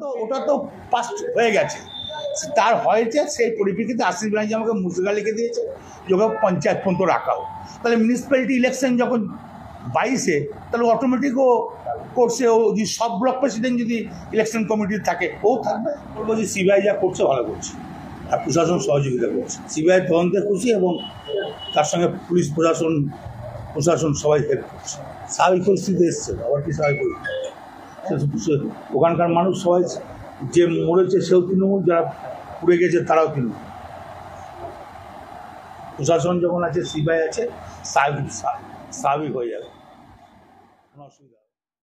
ওটা তো পাস্ট হয়ে গেছে, তার হয়েছে সেই পরিপ্রেক্ষিতে আশিস ব্যানার্জি আমাকে মুসগা লিখে দিয়েছে যে ওকে পঞ্চায়েত পর্যন্ত রাখাও। তাহলে মিউনিসিপ্যালিটি ইলেকশন যখন 22-এ, তাহলে অটোমেটিক ও করছে। ও যদি সব ব্লক প্রেসিডেন্ট যদি ইলেকশন কমিটি থাকে, ও থাকবে। বলবো যে সিবিআই যা করছে ভালো করছে, আর প্রশাসন সহযোগিতা করছে। সিবিআই তদন্তে খুশি এবং তার সঙ্গে পুলিশ প্রশাসন সবাই হেল্প করছে। স্বাভাবিক পরিস্থিতি এসছে, আবার কি স্বাভাবিক পরিস্থিতি? ওখানকার মানুষ সবাই, যে মরেছে সেও তৃণমূল, যারা পুড়ে গেছে তারাও তৃণমূল। প্রশাসন যখন আছে, সিবিআই আছে, স্বাভাবিক হয়ে যাবে, কোনো অসুবিধা।